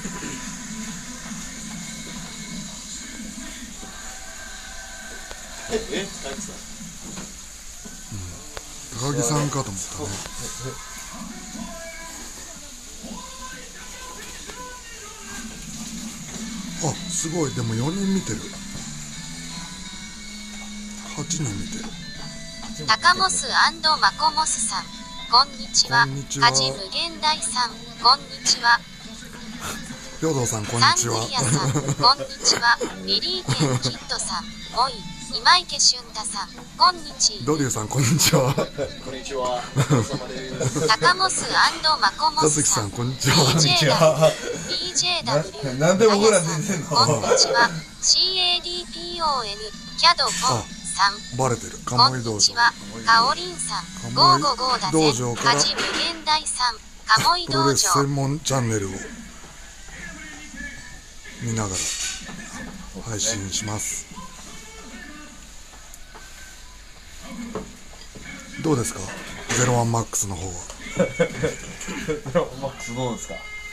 高木さんかと思ったね。あ、すごい。でも4人見てる。8人見てる。 タカモス&マコモスさん、こんにちは。 こんにちは。 カジ無限大さん、こんにちは。 兵藤さん、こんにちは。 サングリアさん、こんにちは。リリーケンキッドさん、おい。今池俊太さん、こんにちは。 ドリューさん、こんにちは。 こんにちは。 タカモス&マコモスさん、 こんにちは。 BJW、 なんで僕ら出てんの？ こんにちは。CADPON、キャドポンさん、 バレてる。 こんにちは。カオリンさん、555だぜ。カジ無限大さん、カモイプロ道場。 レス専門チャンネルを見ながら配信します。どうですか、ゼロワンマックスの方は。 ゼロワンマックスどうですか。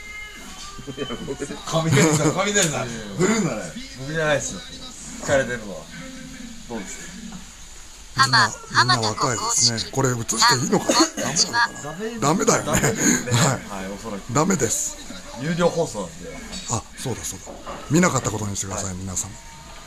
雷さん、雷さん、ブルーなら僕じゃないですよ。聞かれてるのはどうですか。 みんな若いですね。これ映していいのかな。ダメだよね。はい、 おそらくダメです。 有料放送なんで。 あ、そうだそうだ。見なかったことにしてください、皆さん。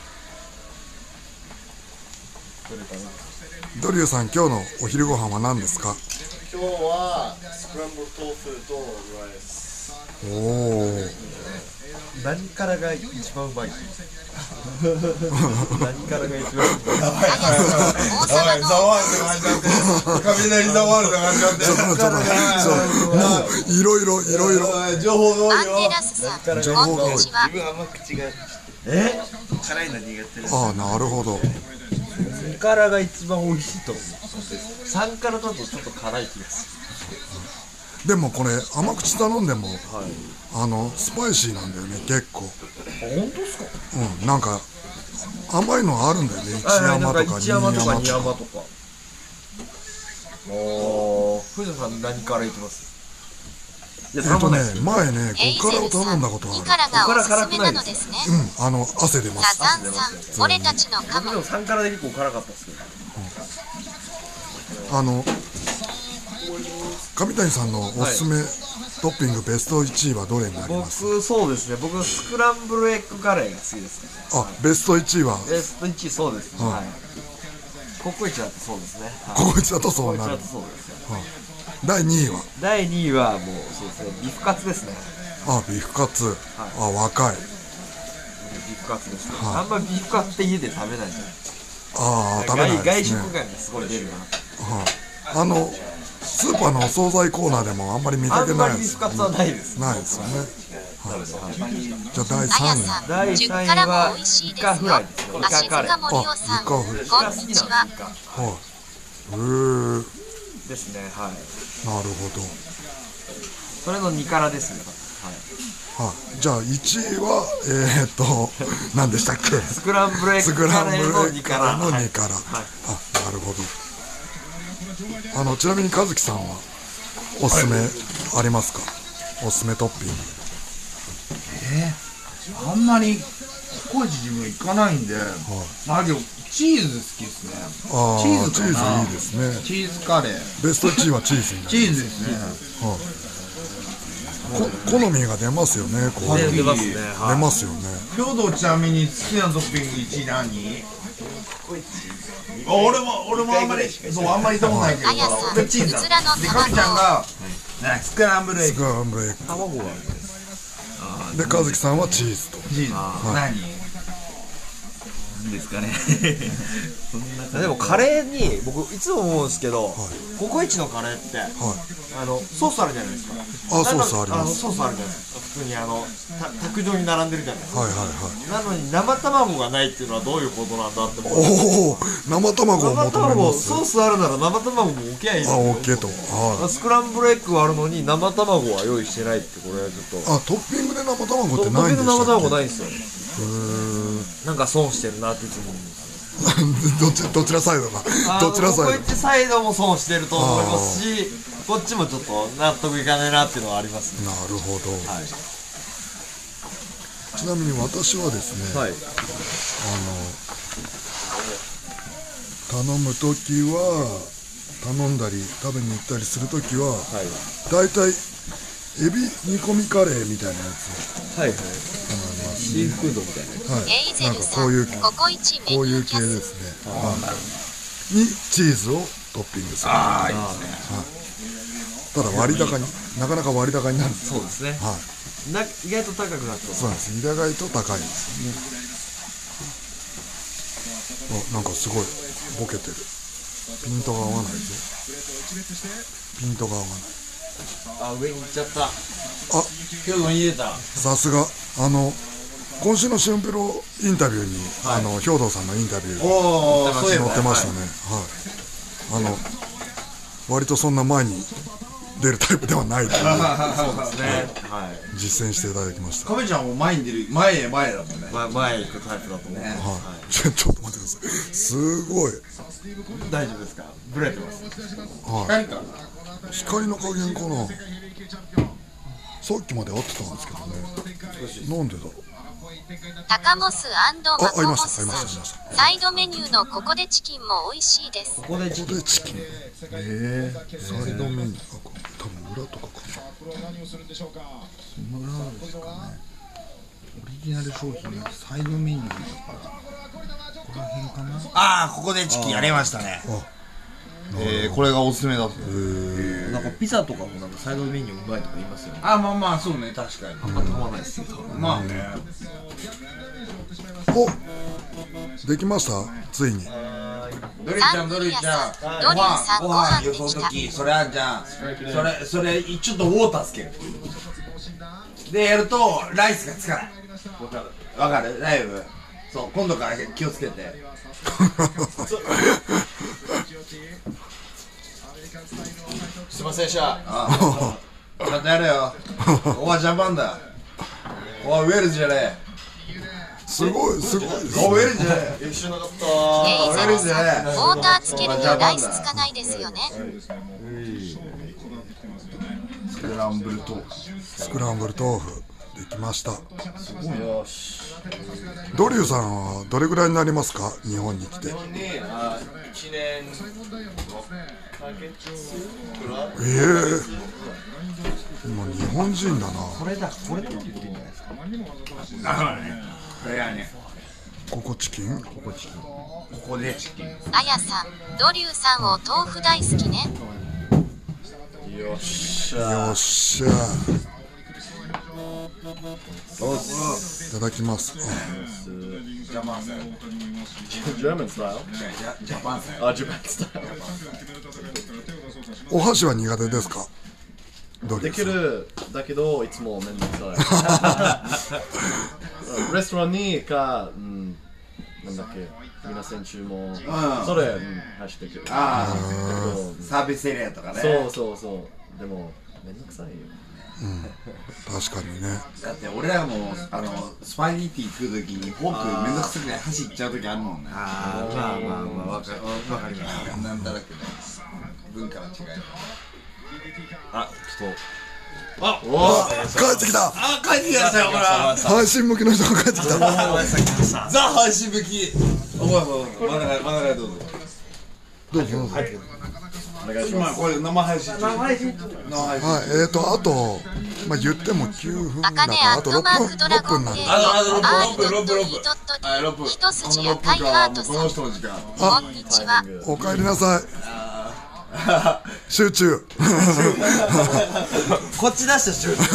ドリューさん、今日のお昼ご飯は何ですか。 今日はスクランブル豆腐とライス。 おお。 何からが一番うまい。何からが一番うまい。やばい、ざわるって感じちゃって。雷ざわるって感じちゃって。 もういろいろ情報が多いよ。 情報が多い。 自分甘口が辛いの苦手です。 ああ、なるほど。 2辛が一番美味しいと思う。3辛だとちょっと辛い気がする。でもこれ甘口頼んでも、スパイシーなんだよね、結構。 本当ですか。 うん、なんか甘いのあるんだよね。一山とか二山とか。 藤田さん何からいきます？ 前ね、5辛を頼んだことある。 2辛がおすすめなのですね。 うん、汗出ます。 サザンさん、俺たちのカモ。 3辛で結構辛かったですけど。 上谷さんのおすすめトッピングベスト1位はどれになります？ 僕、そうですね。僕スクランブルエッグカレーが好きですね。 あ、ベスト1位は。 ベスト1位、そうですね。はい。ココイチだとそうですね。 ココイチだとそうなる。第2位は？ 第2位はもうそうですね、ビフカツですね。 あ、ビフカツ。あ、若い。 ビフカツですね。あんまりビフカツって家で食べないじゃない。 ああ、食べないですね。 外食感がすごい出るな。 スーパーのお惣菜コーナーでもあんまり見かけないです。 ビフカツはないです。 ないですよね。じゃあ第3位。 第3位はイカフライですね。イカカレー。 イカフライ。 こんにちは。 ですね、はい。 なるほど。 それの2辛ですね。 はい。じゃあ1位は何でしたっけ？ スクランブルエッグカレーの2辛。 の2辛。あ、なるほど。ちなみに和樹さんはおすすめありますか？おすすめトッピング。あんまりココイチ自分行かないんで、あれチーズ好きですね。 チーズいいですね。 チーズカレー。 ベスト1位はチーズになります。 チーズですね。 好みが出ますよね。こう出ますね。 出ますよね。 兵藤ちなみに好きなトッピング1位何？俺もあんまり行ったことないけど、俺チーズだ。で、かみちゃんがスクランブルエッグ。 卵がで、和樹さんはチーズと。 チーズ。何ですかね。でもカレーに僕いつも思うんですけど、ココイチのカレーってソースあるじゃないですか。 あ、ソースあります。 ソースあるじゃないですか。普通に卓上に並んでるじゃないですか。なのに生卵がないっていうのはどういうことなんだって思う。 おお、生卵を求めます。 ソースあるなら生卵も置きゃいい。 あ、オッケーと。 スクランブルエッグはあるのに生卵は用意してないって、これはちょっと。 あ、トッピングで生卵ってないんでしたっけ？トッピング生卵ないんですよ。なんか損してるなっていつも思うんですよ。 どちらサイドか。どちらサイド。 ココイチサイドも損してると思いますし、こっちもちょっと納得いかないなっていうのはありますね。 なるほど。 ちなみに私はですね、 はい。 頼むときは頼んだり食べに行ったりするときは、 はい。 だいたいエビ煮込みカレーみたいなやつはいはい。 頼みます。 シーフードみたいな。 はい、 エイゼなんかルさん、 こういうココイチメニューキャ系でス。 すね。にチーズをトッピングする。 ああいいですね。 ただ割高になかなか割高になるんです。 そうですね。 はい。 意外と高くなってます。 そうなんです。意外と高いんですよね。あ、なんかすごいボケてる。ピントが合わないぞ。ピントが合わない。 あ、上に行っちゃった。 あ、 今日の入れた。 さすが今週の春プロインタビューに、兵藤さんのインタビューおお、そういえば載ってましたね。はい。割とそんな前に出るタイプではないというそうですね。はい。 実践していただきました。 カメちゃんも前に出る、前だもんね。 前行くタイプだと思う。 はい。ちょっと待ってください。すごい。 大丈夫ですか？ブレてます。 は何か。 い。光の加減かな。さっきまで合ってたんですけどね。なんでだろう。 高モスマコモスありまさん、 したサイドメニューのここでチキンも美味しいです。 ここでここでチキン。サイドメニューか。多分裏とかかな。 オリジナル商品のサイドメニューだからここら辺かな。ああ、ここでチキンやりましたね。これがおすすめだと。 なんかピザとかもなんかサイドメニューうまいとか言いますよね。 あ、まあまあそうね、確かに。 あんま頼まないですけど。 まあね。 お、できました。ついに。 ドリちゃん、ドリちゃん。 ドリューさんご飯でよそきた。 の時、それあんじゃん。それ、ちょっとウォーターつける。で、やると、ライスがつかない。わかるライブ。そう、今度から気をつけて。 すいませんでした。 ちゃんとやれよ。ここはジャパンだ。ここはウェールズじゃねえ。 すごいすごいですここウェールね。 ズじゃねえ。 知らなかった。 エイゼルさん、ウォーターつけるとライスつかないですよね。 スクランブルトーク。 スクランブル豆腐できました。 よし。 ドリューさんはどれぐらいになりますか？日本に来て。 1年ヶ月くらい。 今日本人だな。 これだ、これでって言っていいんじゃないですか。 なるほどね。これやね。 ここチキン。 ここでチキン。 あやさん、ドリューさんを豆腐大好きね。 よっしゃ。 よっしゃ。いただきます。 ジャパンスタイル。 German style? ジャパンスタイル。 Japan style. お箸は苦手ですか？ドリできューさん。 るだけどいつもめんどくさいレストランになんだっけ皆さん注文それ、走ってくるああ、サービスエリアとかね。 そうでもめんどくさいよ確かにね。 だって俺らもスパゲティ食うときにフォークめんどくさくて箸いっちゃうときあるもんね。 ああ、まあわかります。 なんだらけね。文化の違い。 あ、ちょっ帰ってきた。 あ、帰ってきましたよ、これは。 配信向きの人が帰ってきた。 ザ配信向き。お前まだどうぞ。 どうぞどうぞ。 今これ生配信。 はい、あと、まあ言っても9分だかあかねらあと6 アットマーク分、 ドラゴンなんで。 ゲー 6分 R.E.D 一筋赤いハートさん、 人の時間。 こんにちは。 お帰りなさい。集中。 こっち出した集中。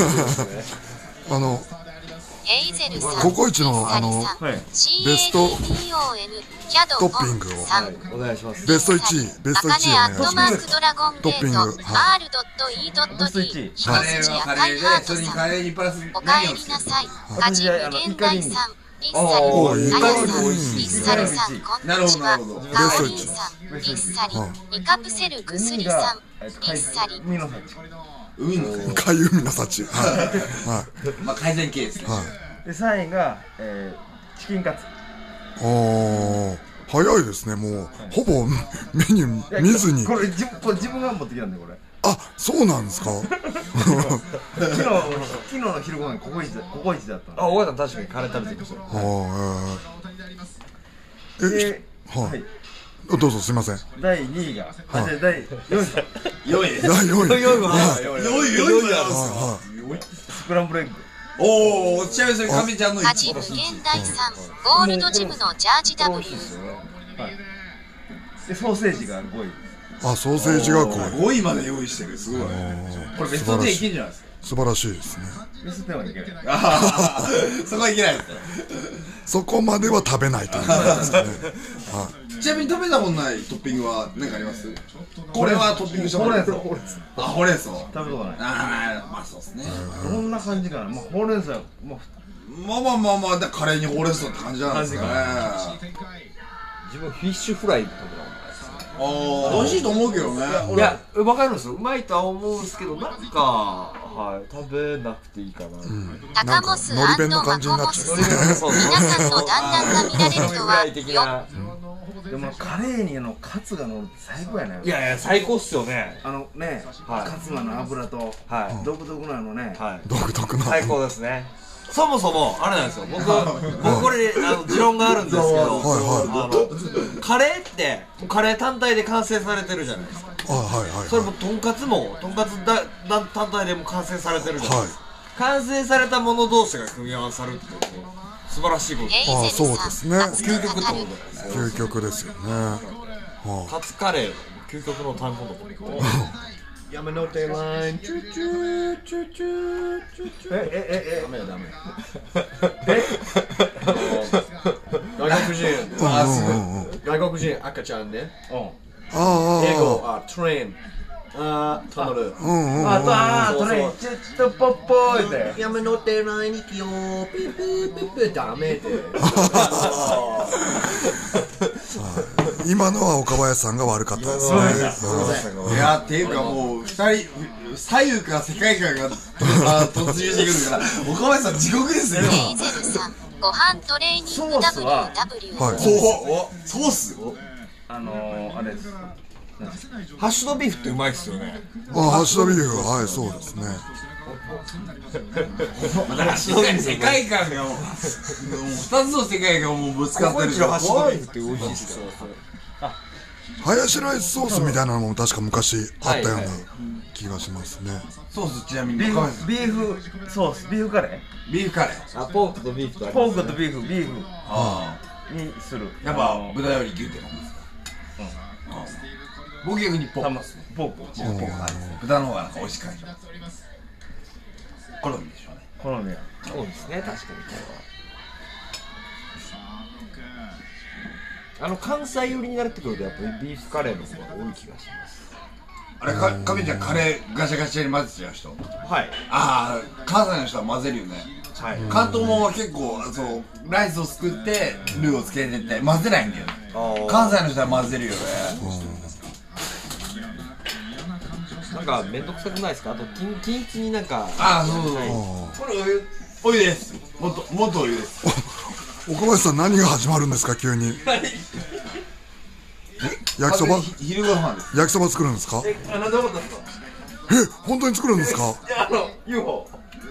エイゼルさん、 ココイチのサリさん、 ベスト CADON キャドトッピングをさん、 お願いします。 ベスト1位、ベストあか 1位ねアットお願いします。 マークドラゴンゲトッピングートは R.E.D 一カレー筋はカ赤いレーで、それにハートさん、 カレーにプラスおかえり何をつける？ なさい。カジ無限大さん、リッサおーリ、あやさん、 いいリッサルさん、こんにちは。 なるほどかおりんさん、リッサリ、2カプセル薬さん、リッサリ。 海のせい。 かゆみの幸。はい。 まあ改善系ですね。 はい。 で3位が、チキンカツ。 おー、早いですね。もうほぼメニュー見ずに。 これ自分が持ってきたんでこれ。 あ、そうなんですか。 昨日の昼ご飯ココイチだったの。 あ、お母さん確かにカレー食べてましたよ。 で、 はい。どうぞすみません。 第2位が、第4位第4位。 4位スクランブルエッグ。 おお、ちなみにそれかみちゃんのはじ無限大3ゴールドジムのジャージ W。 でソーセージが5位。 あ、ソーセージが 5位まで用意してる。すごい。これベスト10いけんじゃないですか。 素晴らしいですね。 ベスト10はいけない。 そこはいけないですね。 そこまでは食べないということですね。 ちなみに食べたことないトッピングは何かあります？これはトッピングしたことない。あ、ほうれん草。 食べたことない。 ああ、まあそうですね。 どんな感じかな。まあほうれん草はまあカレーにほうれん草って感じなんですかね。 自分フィッシュフライ食べたことないですね。 ああ、美味しいと思うけどね。 いや、わかるんですよ。うまいとは思うんですけど、なんか、食べなくていいかな。 高モス&マコモスさん。皆さんの団らんが見られるとはよ。 でもカレーにカツが乗るって最高やね。 いや最高っすよね。 カツの油と独特のね、 独特な最高ですね。そもそもあれなんですよ。僕これ持論があるんですけど、カレーってカレー単体で完成されてるじゃないですか。それもとんかつ単体でも完成されてるじゃないですか。完成されたもの同士が組み合わさるって素晴らしいことです。 ああ、そうですね。 究極ってことだよね。 究極ですよね。 カツカレー究極の単語だと思う。山の手ラインチュチュチュチュチュチュ。ダメよダメ。外国人赤ちゃんね。英語トレイン。トノル。 トレインちょっとポッポーで。 山の手ライン行きよピッピッピッピッダメで。 今のは岡林さんが悪かったですね。 いやっていうかもう2人左右から世界観が突入してくるから岡林さん地獄ですよ。 エイゼルさんご飯トレーニング WW。 ソースあれです。 ハッシュドビーフってうまいっすよね。 ハッシュドビーフはいそうですね。 世界観がもう2つの世界がもうぶつかってる。 ハッシュドビーフって美味しいですよ。 ハヤシライスソースみたいなのも確か昔あったような気がしますね。 ソースちなみにビーフソースビーフカレー。 ビーフカレー。 ポークとビーフとポークとビーフにする。 やっぱ豚より牛って感じですか？僕逆にポークですね。 ポーク豚の方がなんか美味しく感じます。好みでしょうね。 好みや。 そうですね、確かにこれは関西寄りになってくるとやっぱりビーフカレーの方が多い気がします。 あれかみちゃんカレーガシャガシャに混ぜちゃう人？ はい。 ああ、関西の人は混ぜるよね。 はい。 関東も結構そうライスをすくってルーをつけてって混ぜないんだよね。関西の人は混ぜるよね。 なんかめんどくさくないですか？あと均一になんか。 そう。これお湯です。もっとお湯です。 岡林さん何が始まるんですか急に。焼きそば？ 昼ご飯です。 焼きそば作るんですか？ なんで思ったんですか？ 本当に作るんですか？ UFO。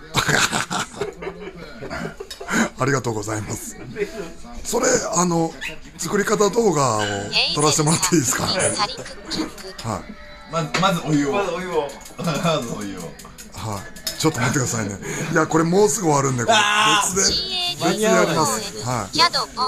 ありがとうございます。それ作り方動画を撮らせてもらっていいですか？はい。 まずお湯を。 はい。ちょっと待ってくださいね。いやこれもうすぐ終わるんでこれ別やります。はい。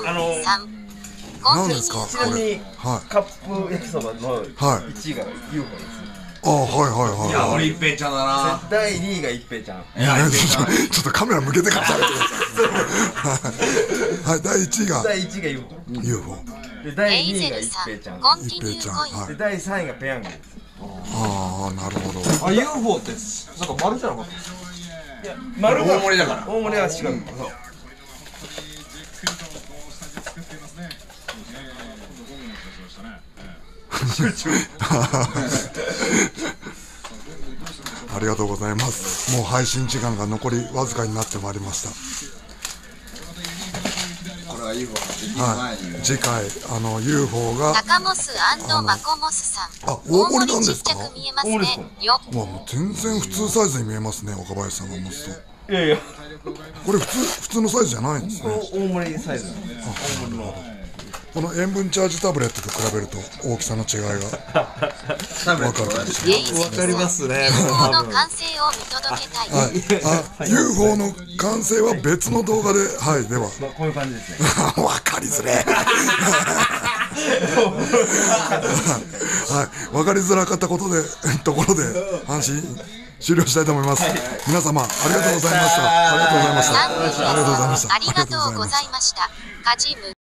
何ですかこれ？ カップ焼きそばの1位が UFO です。 はい。 いや俺一平ちゃんだな。 第2位が一平ちゃん。 いやちょっとカメラ向けてから喋ってください。はい、第1位が UFO。 で第2位が一平ちゃん。 一平ちゃん。 で第3位がペヤング。 ああ、なるほど。 UFO ってなんか丸じゃなかった？ いや丸が大盛りだから。 大盛りは違う。 ありがとうございます。もう配信時間が残りわずかになってまいりました。 これはが UFO ができる前に、 次回UFO がタカモス&マコモスさん。 大盛りなんですか？ 大盛りちっちゃく見えますね。よ。 もう全然普通サイズに見えますね、若林さんが持つと。 いやいやこれ普通のサイズじゃないんですね。 大盛りサイズなんで大盛りのこの塩分チャージタブレットと比べると大きさの違いが分かるかもしれない。 わかりますね。 UFO の完成を見届けたい。 UFO の完成は別の動画で、はい、ではまあこういう感じですね分かりづれはい、分かりづらかったところで安心終了したいと思います。皆様ありがとうございました。ありがとうございました。 ありがとうございました。カジム